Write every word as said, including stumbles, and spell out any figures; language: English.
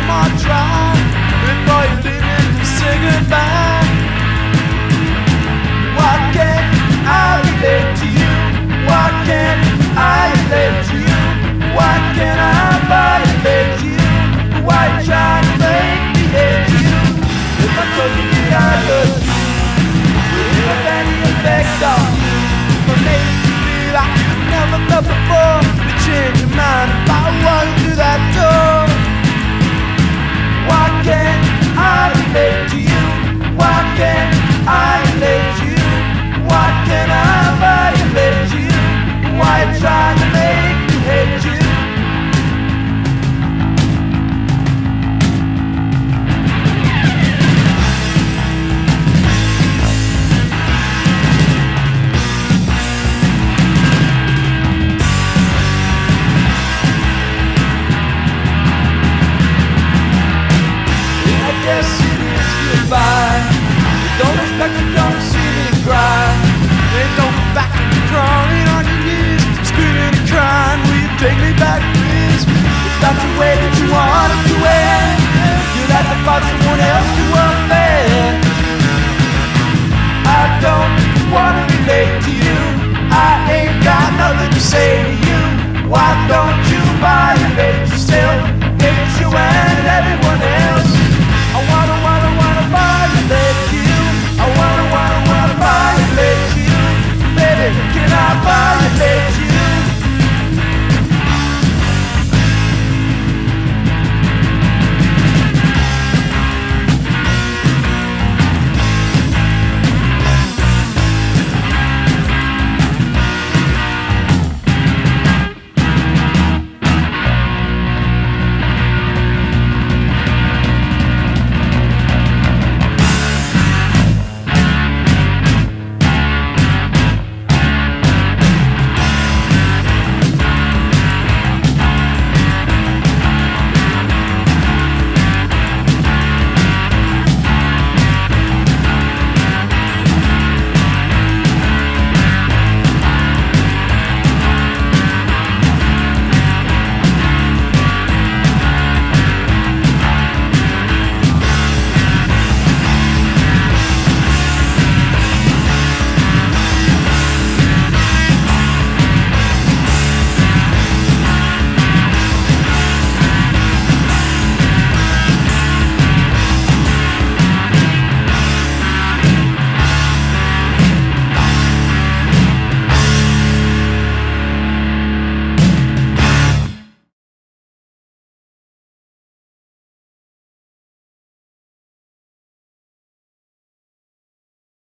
one more try before you leave me to say goodbye. Why can't I relate to you? Why can't I relate to you? Why can't I violate you? Why you trying to make me hate you? If I told you that I love you, would it have any effect on you? If I made you feel like you never felt before, you change your mind about what